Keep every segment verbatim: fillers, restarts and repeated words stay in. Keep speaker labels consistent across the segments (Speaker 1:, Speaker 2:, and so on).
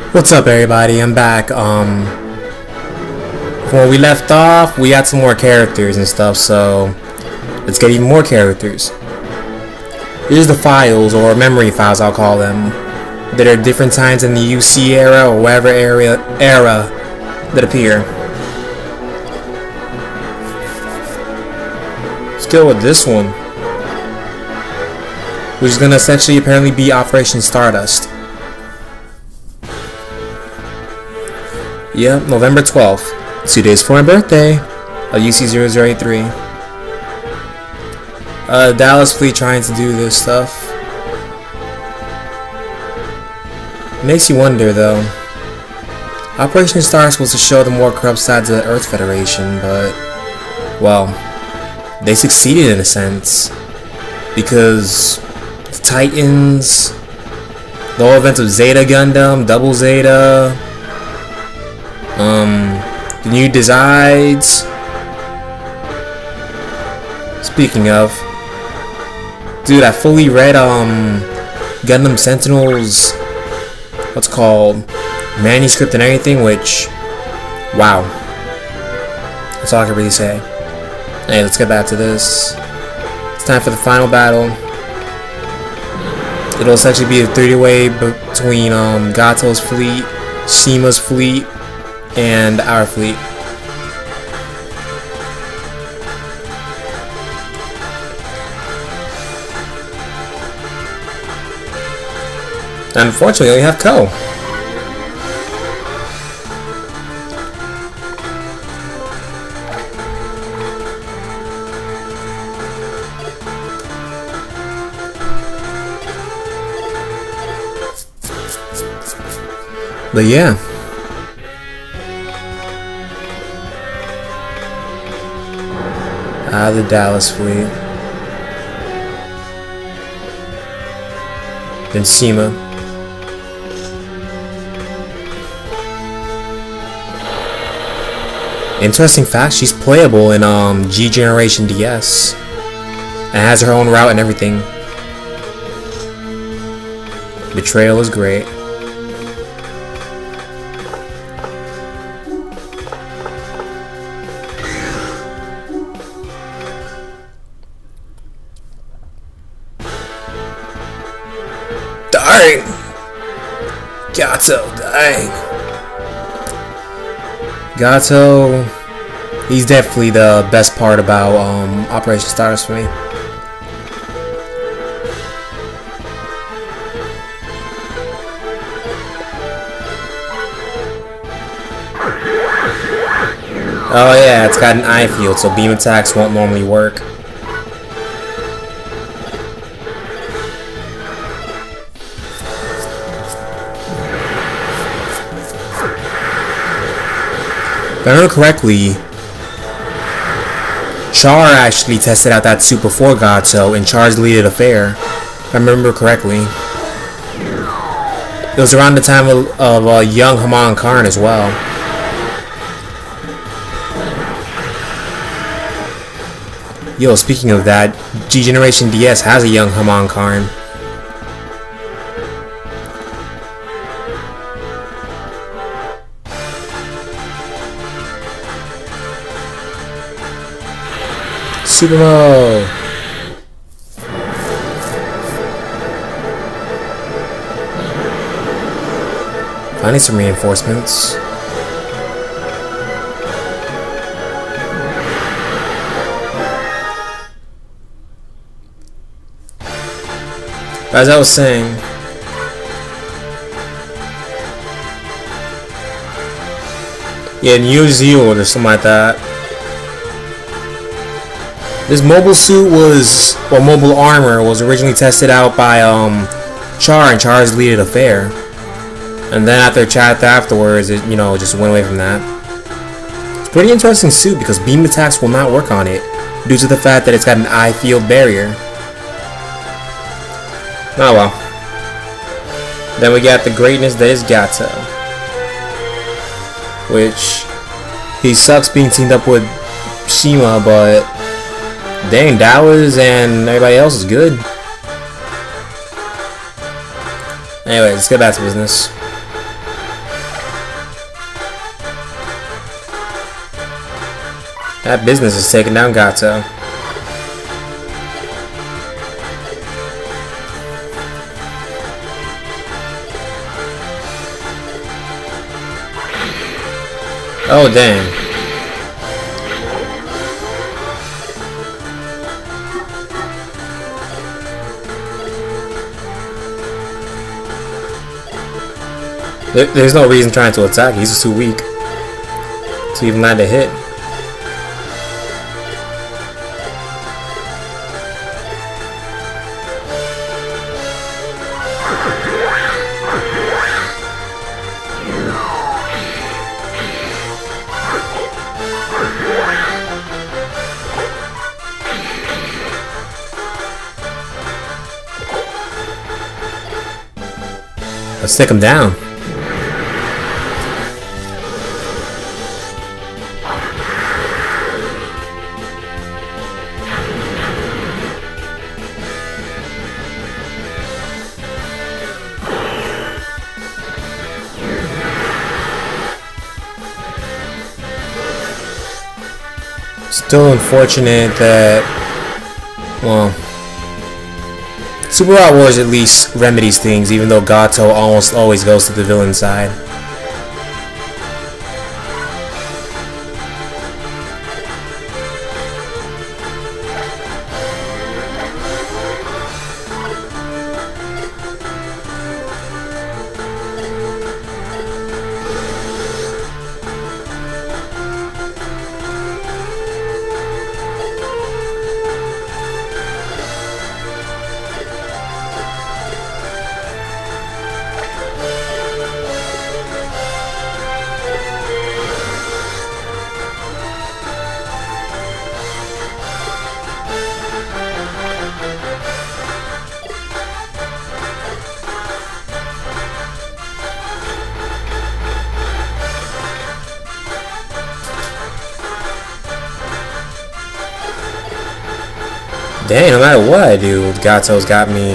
Speaker 1: What's up, everybody? I'm back. Um, when we left off, we had some more characters and stuff, so let's get even more characters. Here's the files, or memory files, I'll call them, that are different times in the U C era or whatever area era that appear. Let's go with this one, which is gonna essentially apparently be Operation Stardust. Yep, November twelfth. Two days for my birthday. Uh, U C zero zero eight three. Uh, Dallas fleet trying to do this stuff. Makes you wonder, though. Operation Stardust was to show the more corrupt sides of the Earth Federation, but, well, they succeeded in a sense. Because the Titans, the whole events of Zeta Gundam, Double Zeta, Um, the new designs. Speaking of, dude, I fully read um Gundam Sentinel's what's called manuscript and everything, which, wow, that's all I can really say. Hey, let's get back to this. It's time for the final battle. It'll essentially be a three-way between um Gato's fleet, Cima's fleet, and our fleet. Unfortunately, we have Kou. But yeah. Ah, the Dallas fleet. Then Cima. Interesting fact, she's playable in um, G Generation D S. And has her own route and everything. Betrayal is great. Dang! Gato, dang. Gato, he's definitely the best part about um, Operation Stardust for me. Oh yeah, it's got an eye field, so beam attacks won't normally work. If I remember correctly, Char actually tested out that Super four Gato in Char's deleted affair. If I remember correctly. It was around the time of, of uh, young Haman Karn as well. Yo, speaking of that, G Generation D S has a young Haman Karn. Supremo! I need some reinforcements. As I was saying, yeah, New Zealand or something like that. This mobile suit was, or mobile armor, was originally tested out by um, Char and Char's deleted affair, and then after chat afterwards, it you know just went away from that. It's a pretty interesting suit because beam attacks will not work on it due to the fact that it's got an eye field barrier. Oh well. Then we got the greatness that is Gato, which he sucks being teamed up with Cima, but dang, Dallas and everybody else is good. Anyway, let's get back to business. That business is taking down Gato. Oh dang. There, there's no reason trying to attack. He's just too weak to even land a hit. Let's take him down. Still unfortunate that, well, Super Robot Wars at least remedies things, even though Gato almost always goes to the villain side. Dang, no matter what I do, Gato's got me.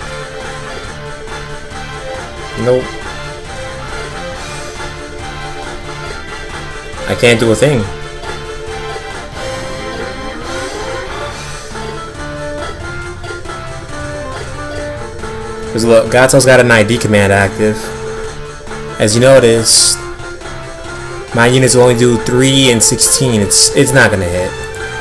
Speaker 1: Nope. I can't do a thing. Because look, Gato's got an I D command active. As you notice, my units will only do three and sixteen. It's it's not gonna hit.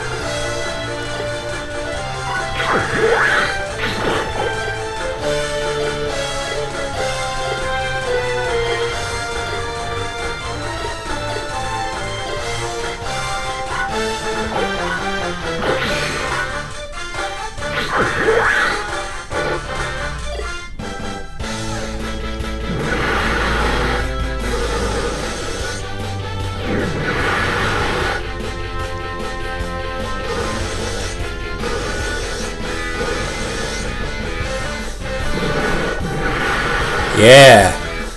Speaker 1: Yeah.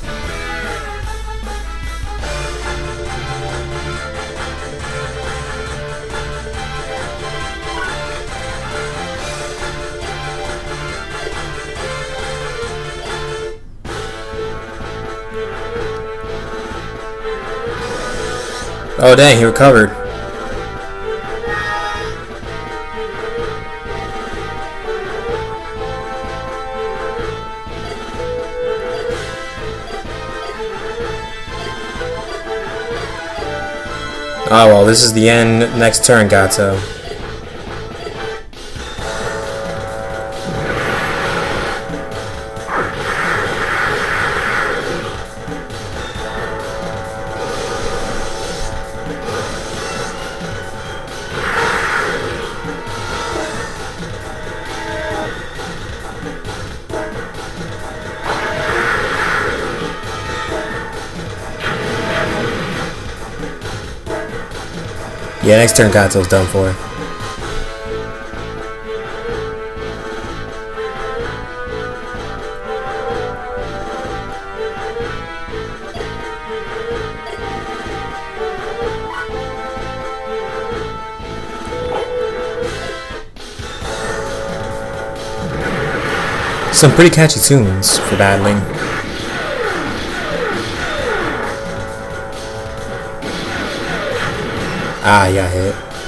Speaker 1: Oh dang, he recovered. Oh well, this is the end. Next turn, Gato. Yeah, next turn Gato's done for. Some pretty catchy tunes for battling. Ah, yeah, hit.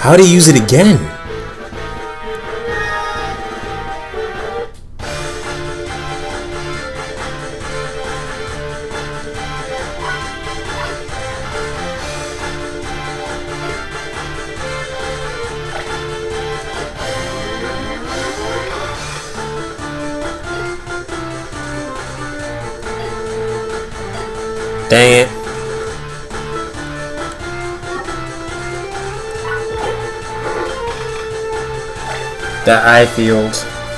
Speaker 1: How'd he use it again? Dang it. That eye field.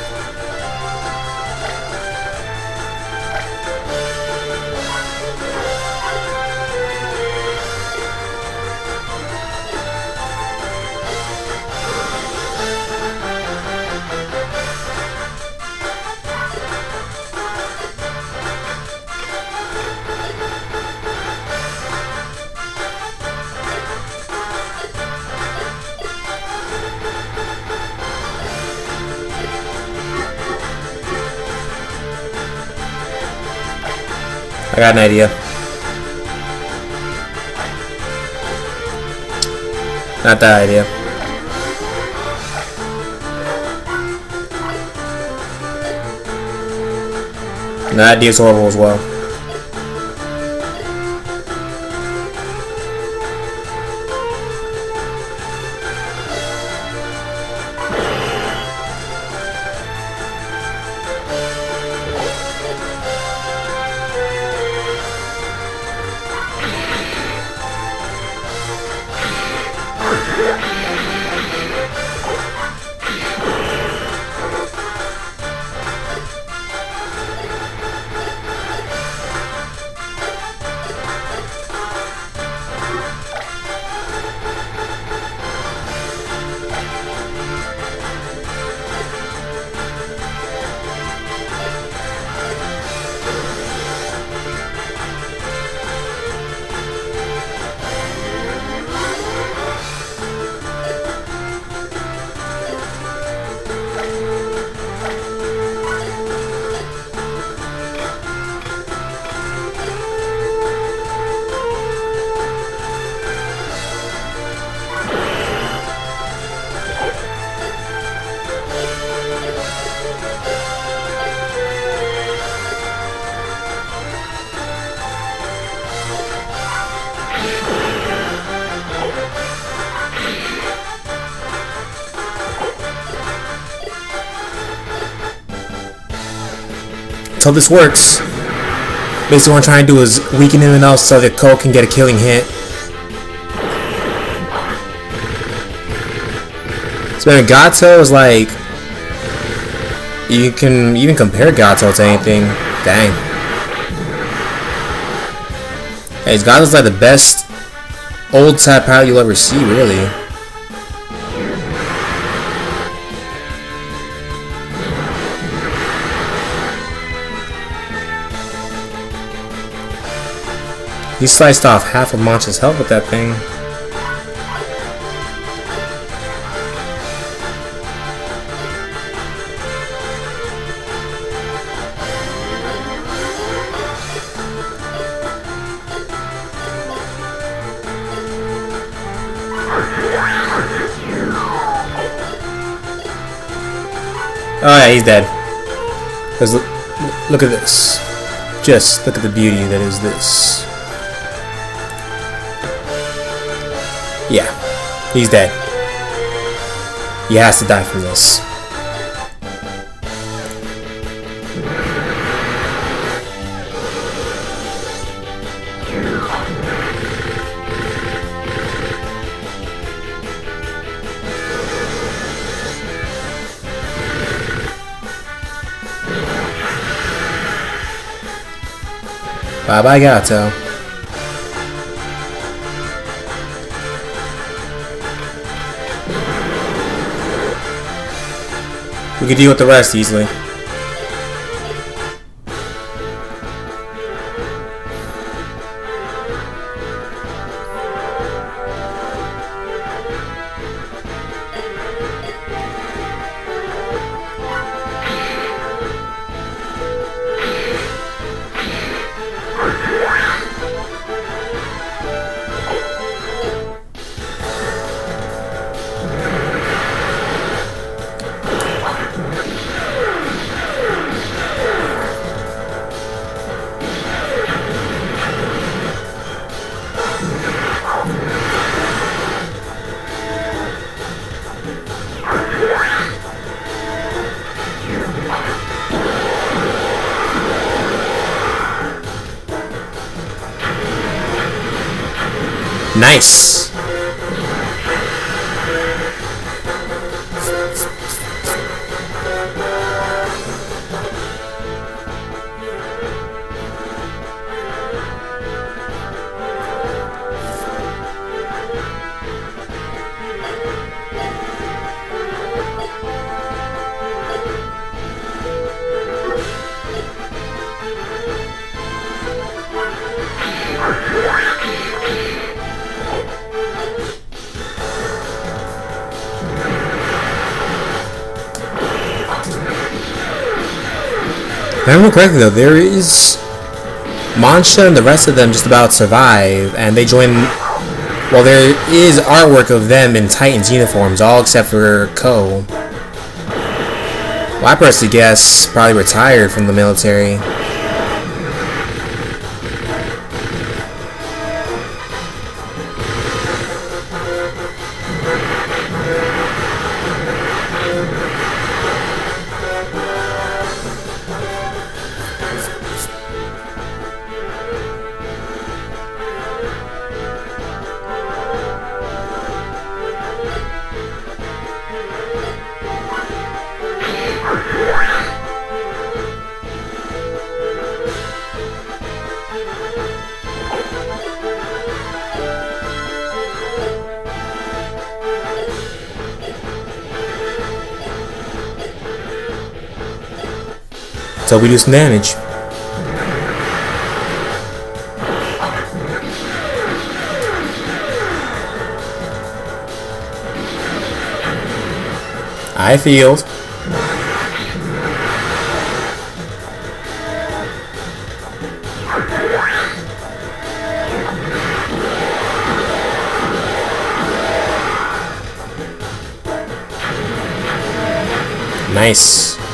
Speaker 1: I got an idea. Not that idea. And that idea is horrible as well. So this works. Basically what I'm trying to do is weaken him enough so that Kou can get a killing hit. So man, Gato is like, you can even compare Gato to anything. Dang. Hey, Gato's like the best old type pilot you'll ever see, really. He sliced off half of Mancha's health with that thing. Oh yeah, he's dead. Cause look, look at this. Just look at the beauty that is this. Yeah, he's dead. He has to die from this. Bye bye, Gato. We can deal with the rest easily. Nice. If I remember correctly though, there is Mancha and the rest of them just about survive, and they join. Well, there is artwork of them in Titans uniforms, all except for Kou. Well, I personally guess probably retired from the military. So we do some damage. I failed. Nice.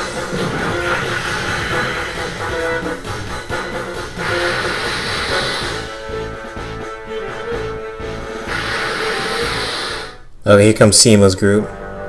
Speaker 1: Oh, here comes Cima's group.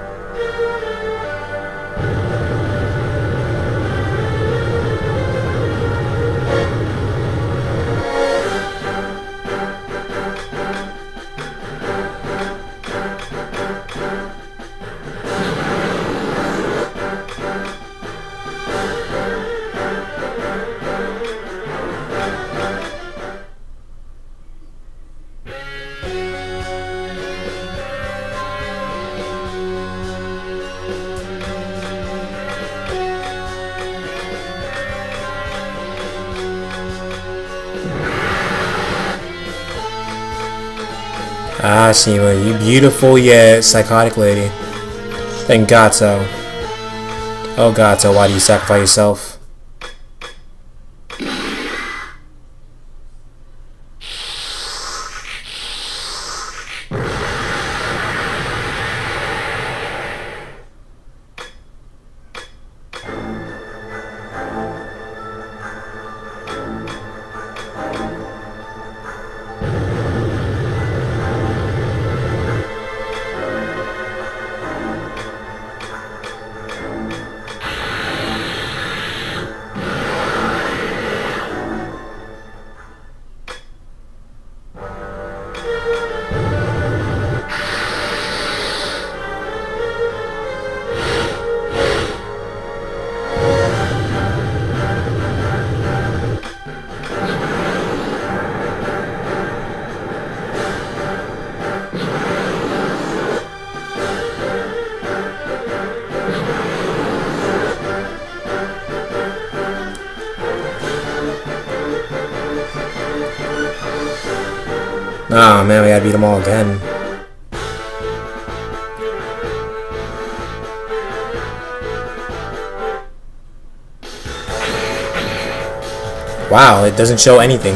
Speaker 1: Ah, Cima, you beautiful yet psychotic lady. Then Gato. Oh, Gato, why do you sacrifice yourself? Oh man, we gotta beat them all again. Wow, it doesn't show anything.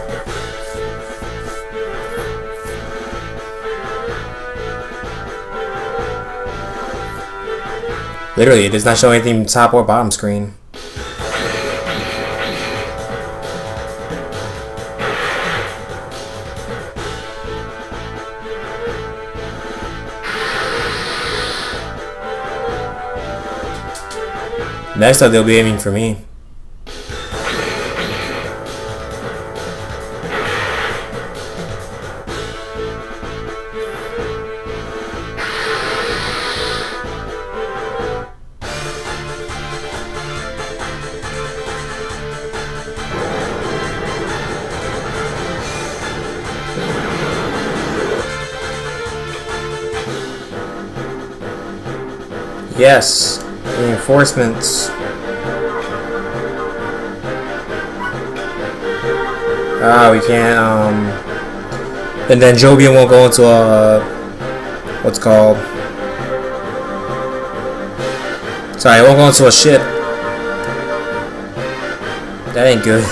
Speaker 1: Literally, it does not show anything top or bottom screen. Next time they'll be aiming for me. Yes, reinforcements. Ah, we can't, um... And then Jovian won't go into a... What's it called? Sorry, it won't go into a ship. That ain't good.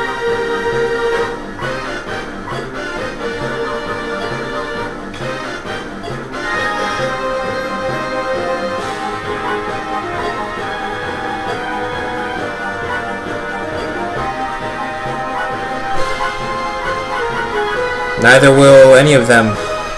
Speaker 1: Neither will any of them.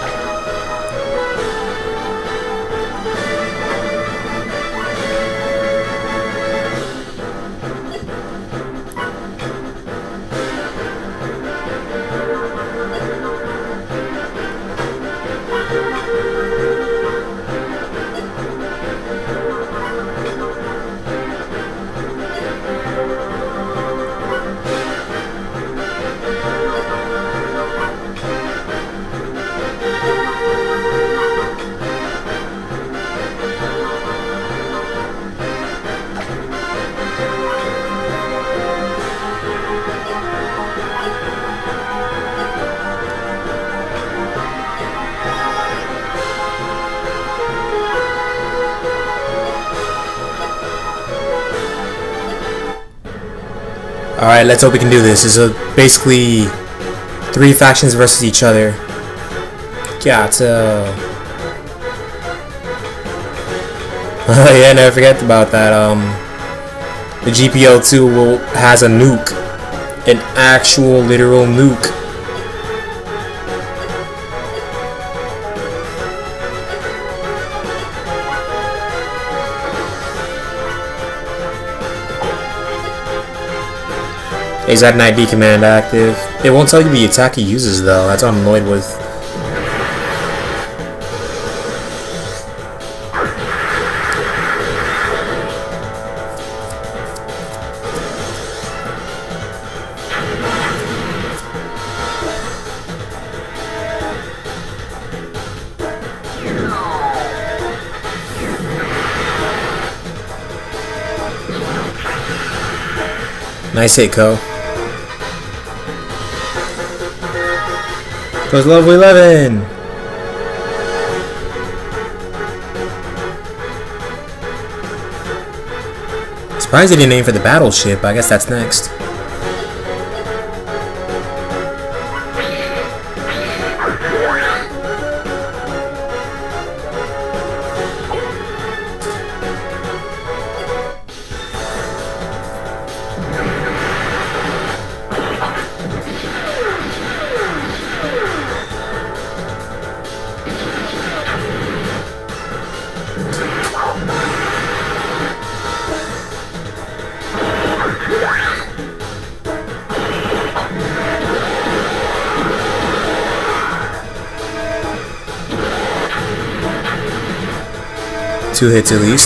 Speaker 1: Alright, let's hope we can do this. This is a, basically three factions versus each other. Gato. Oh yeah, never forget about that. Um, the G P L two will has a nuke, an actual literal nuke. He's got an I D command active. It won't tell you the attack he uses though. That's what I'm annoyed with. Nice hit, Kou. Goes level eleven. Surprised they didn't aim for the battleship. I guess that's next. Two hits at least.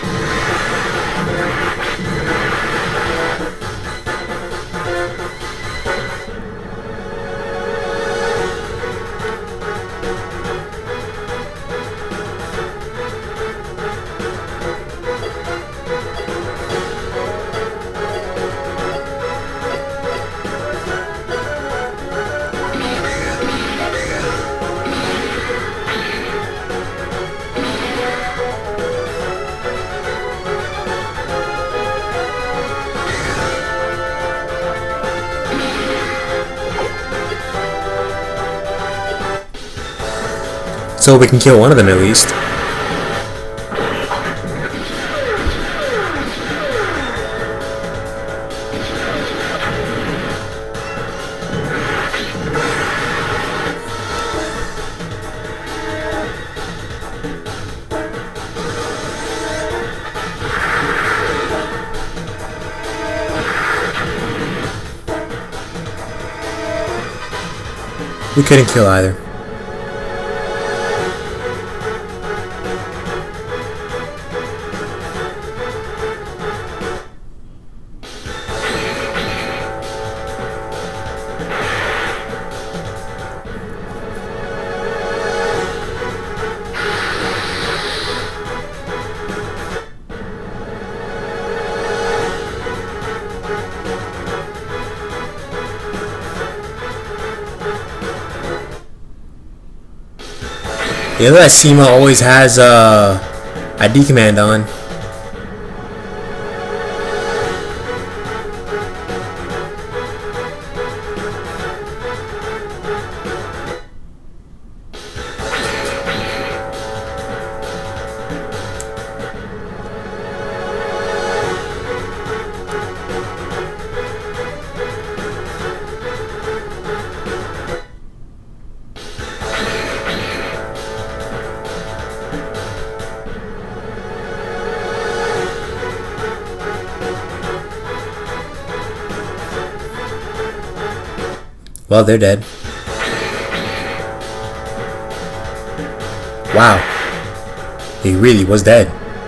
Speaker 1: So we can kill one of them at least. We couldn't kill either. You know that Cima always has uh, I D command on. Well, they're dead. Wow. He really was dead.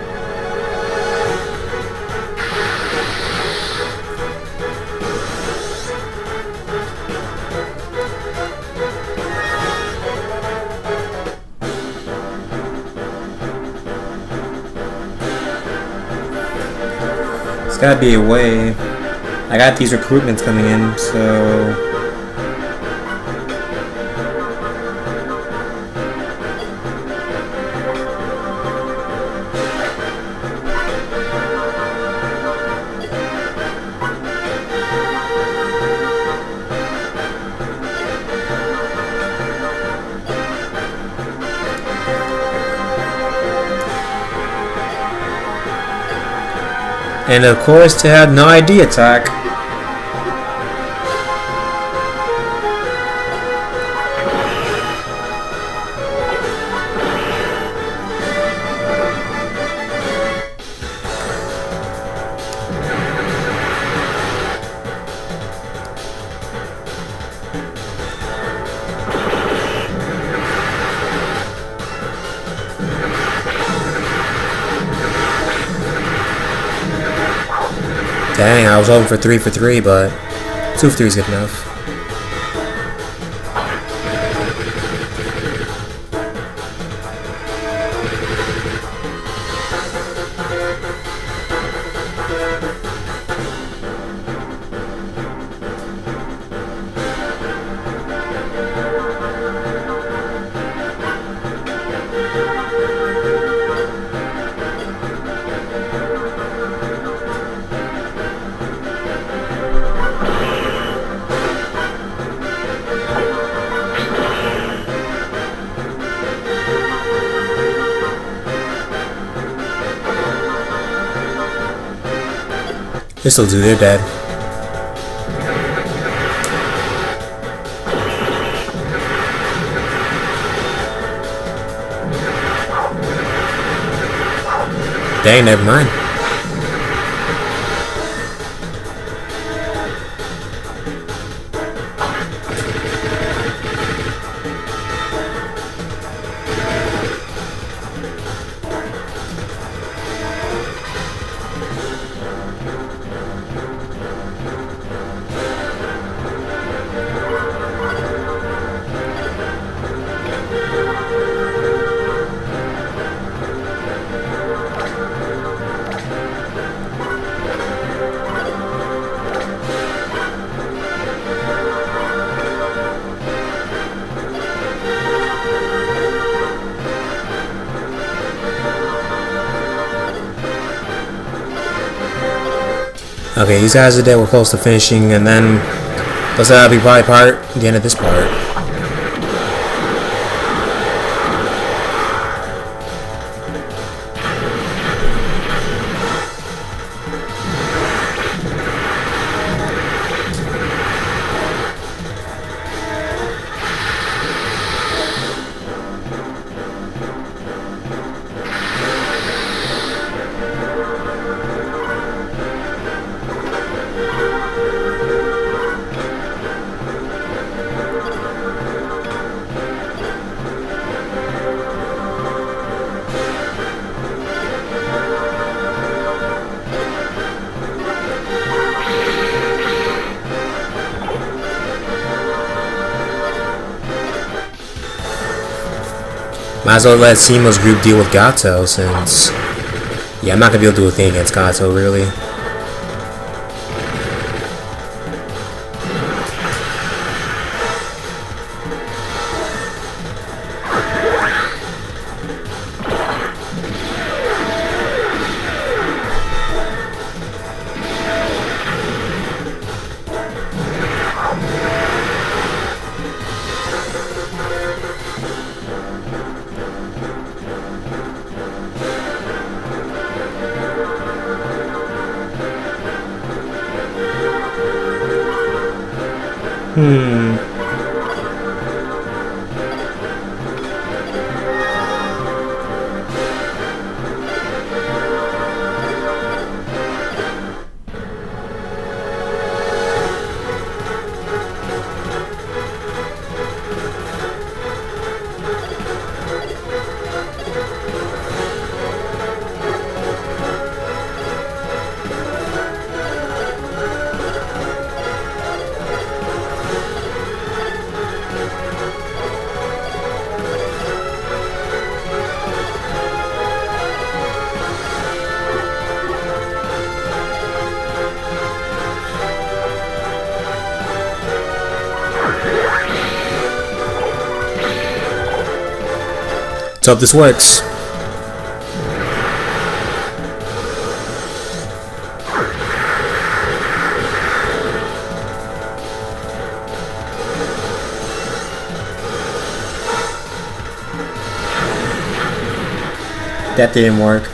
Speaker 1: There's gotta be a way. I got these recruitments coming in, so... And of course, to have no I D attack. Dang, I was hoping for three for three, but two for three is good enough. This'll do, they're dead. Dang, never mind. Okay, these guys are dead. We're close to finishing, and then let's uh, be probably part the end of this part. Might as well let Cima's group deal with Gato, since... Yeah, I'm not gonna be able to do a thing against Gato, really. Hmm. Let's hope this works. That didn't work.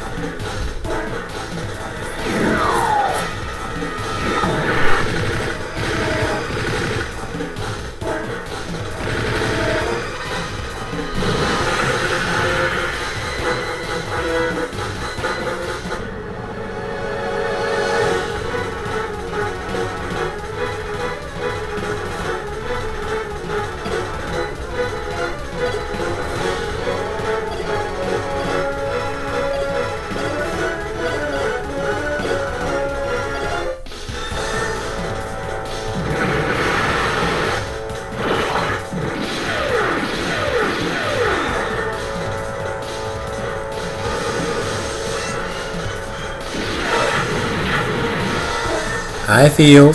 Speaker 1: I feel.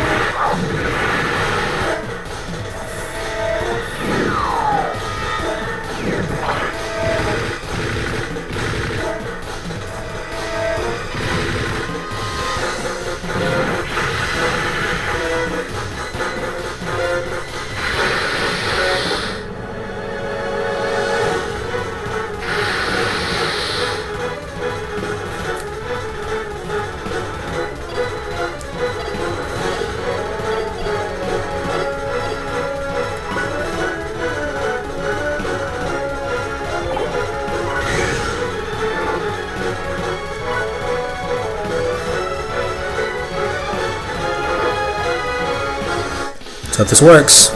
Speaker 1: So if this works.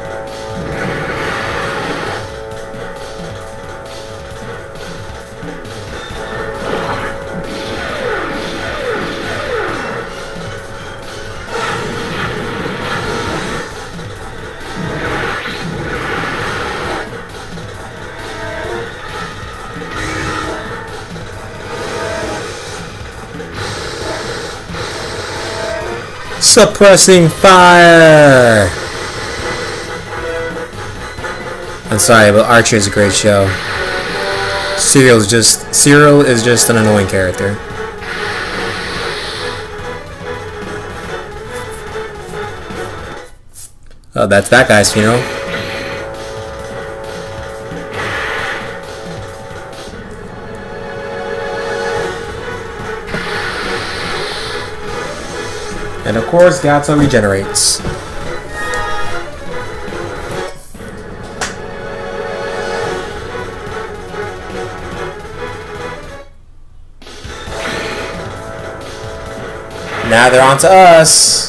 Speaker 1: Suppressing fire! I'm sorry, but Archer is a great show. Serial is just Serial is just an annoying character. Oh, that's that guy's funeral. And of course, Gato regenerates. Now they're on to us.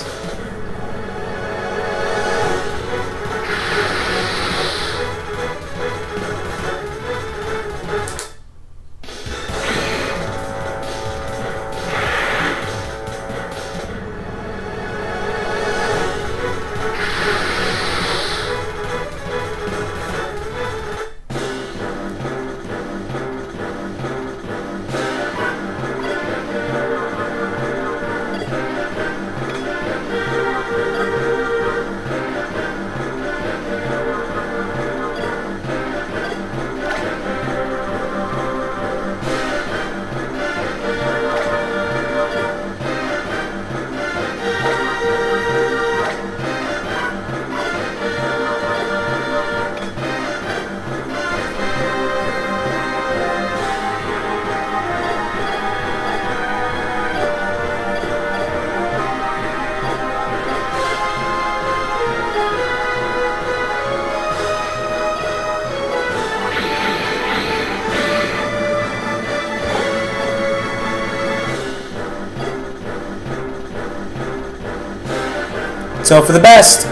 Speaker 1: So for the best.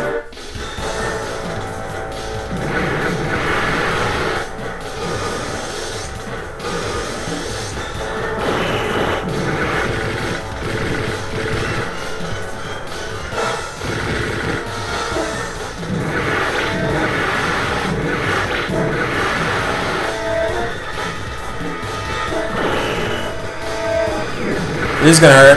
Speaker 1: This is gonna hurt.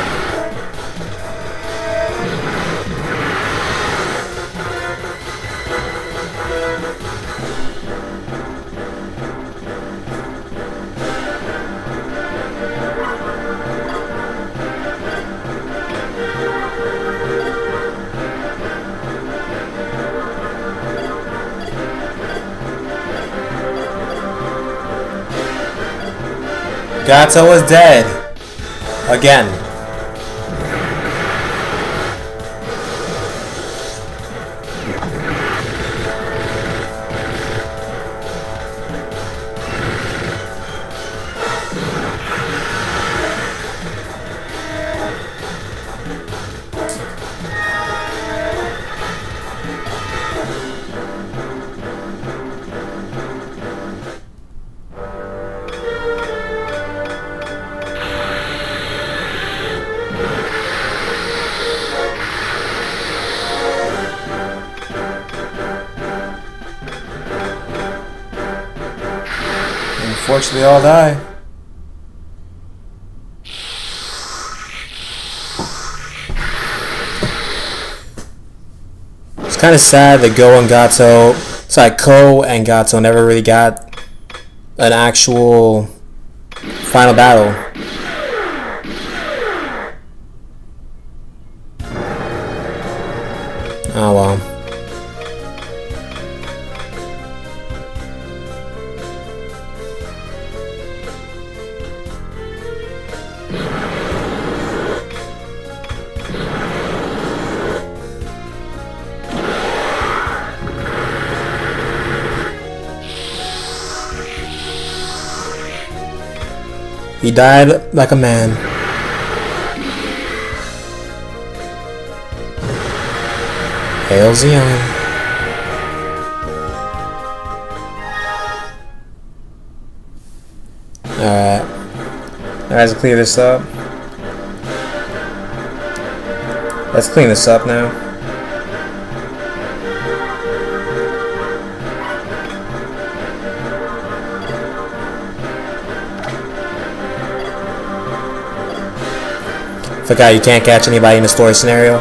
Speaker 1: Gato is dead. Again. Unfortunately, all die. It's kind of sad that Go and Gato, sorry, Kou and Gato never really got an actual final battle. Oh well. He died like a man. Hail Zeon. Alright. Alright, let's clear this up. Let's clean this up now. Forgot you can't catch anybody in the story scenario.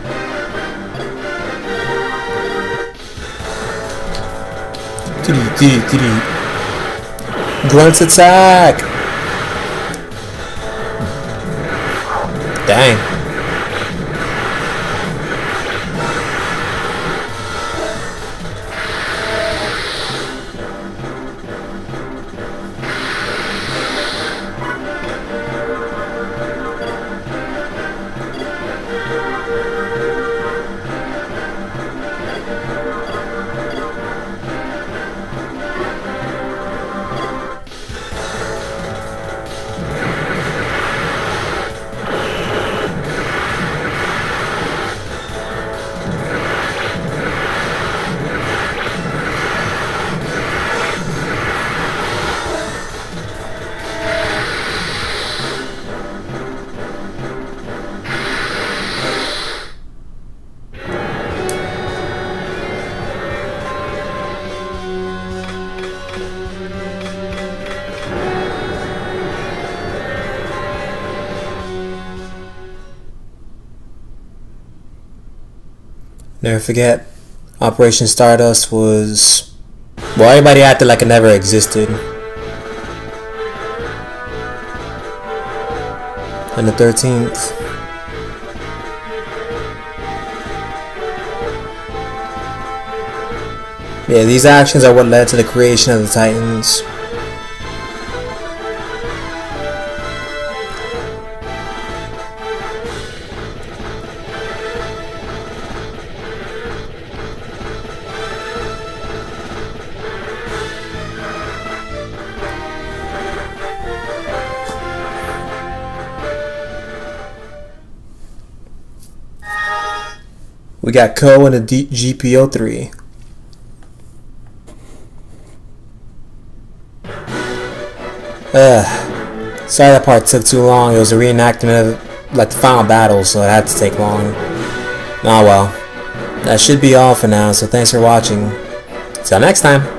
Speaker 1: Grunt's attack! Dang. Never forget, Operation Stardust was, well, everybody acted like it never existed. And the thirteenth. Yeah, these actions are what led to the creation of the Titans. We got Kou and a D G P O three. Ugh. Sorry that part took too long. It was a reenactment of like the final battle, so it had to take long. Oh well. That should be all for now, so thanks for watching. Till next time.